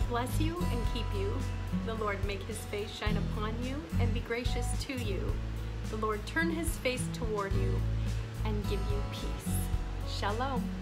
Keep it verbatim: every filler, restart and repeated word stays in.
bless you and keep you. The Lord make his face shine upon you and be gracious to you. The Lord turn his face toward you and give you peace. Shalom.